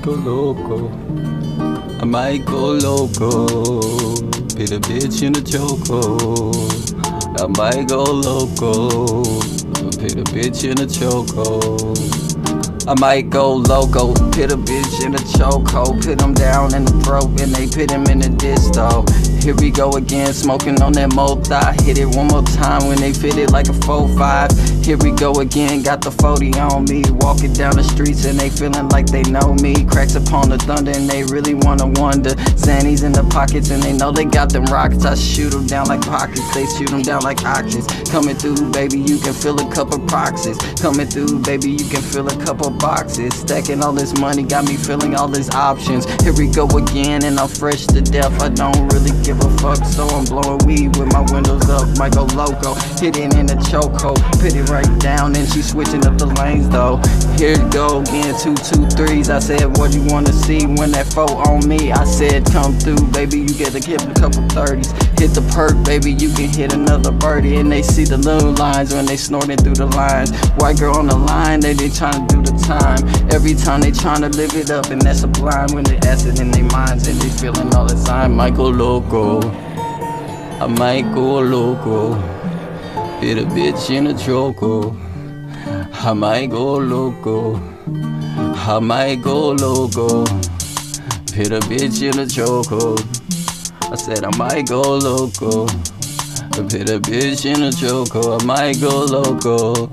go loco. I might go loco. Put a bitch in a choco. I might go loco. Put a bitch in a choco. I might go loco, put a bitch in a chokehold, put him down in the throat and they put him in the disto. Here we go again, smoking on that multi. Hit it one more time when they fit it like a 4-5. Here we go again, got the 40 on me. Walking down the streets and they feeling like they know me. Cracks upon the thunder and they really wanna wonder. Zannies in the pockets and they know they got them rockets. I shoot them down like pockets, they shoot them down like oxys. Coming through, baby, you can feel a couple proxies. Coming through, baby, you can feel a couple boxes. Stacking all this money got me feeling all these options. Here we go again and I'm fresh to death. I don't really give a fuck, so I'm blowing weed with my windows up. Might go loco, hit it in the chokehold, put it right down and she switching up the lanes though. Here it go again, 2 2 3s. I said, what you wanna see when that 4 on me? I said, come through, baby, you get to hit a couple 30s. Hit the perk, baby, you can hit another birdie. And they see the little lines when they snorting through the lines. White girl on the line, they trying to do the time. Every time they tryna live it up and that's sublime. When they acid in their minds and they feeling all the time. Might go loco, I might go loco. Hit a bitch in a choco. I might go loco, I might go loco. Hit a bitch in a choco. I said I might go loco. Hit a bitch in a choco. I might go loco.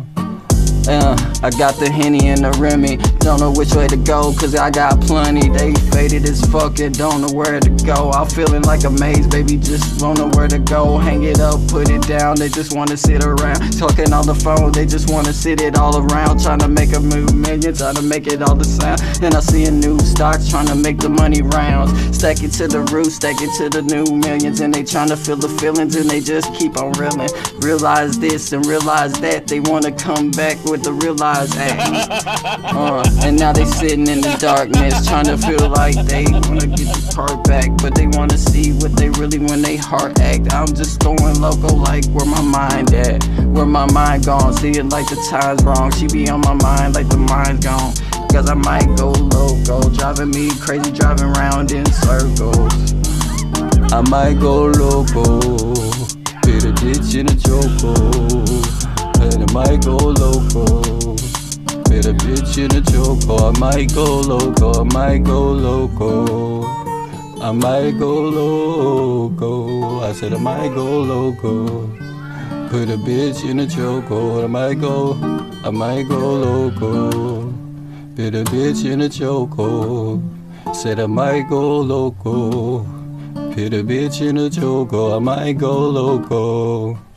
I got the Henny and the Remy. Don't know which way to go, cause I got plenty. They faded as fuck and don't know where to go. I'm feeling like a maze, baby, just don't know where to go. Hang it up, put it down, they just wanna sit around. Talking on the phone, they just wanna sit it all around. Trying to make a million, trying to make it all the sound. And I see a new stocks, trying to make the money rounds. Stack it to the roof, stack it to the new millions. And they trying to feel the feelings and they just keep on reeling. Realize this and realize that, they wanna come back with the realized act. And now they sitting in the darkness, trying to feel like they wanna get the part back, but they wanna see what they really when they heart act. I'm just going loco, like where my mind at, where my mind gone. See it like the time's wrong, she be on my mind like the mind's gone. Cause I might go loco, driving me crazy, driving round in circles. I might go loco, put a bitch in a choco. And I might go loco, put a bitch in a choco. I might go loco, I might go loco. I might go loco. I said I might go loco. Put a bitch in a choco. I might go loco. Put a bitch in a choco. Said I might go loco. Put a bitch in a choco. I might go loco.